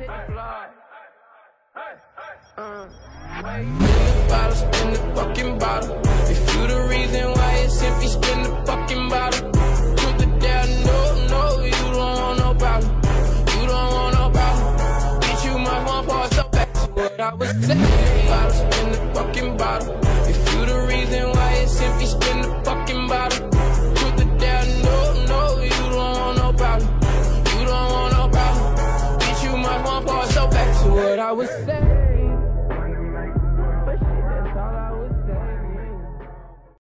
Bottle, spin the fucking bottle. If you the reason why it's empty, spin the fucking bottle. Truth or dare, no, you don't want no problem. You don't want no problem. Bitch, you might want pause, so back to what I was saying. Bottle, spin the fucking bottle. If you the reason why it's empty, spin the fucking bottle. Truth or dare, no, you don't want no problem. You don't want no problem. Bitch, you might want pause, so back to what I was saying.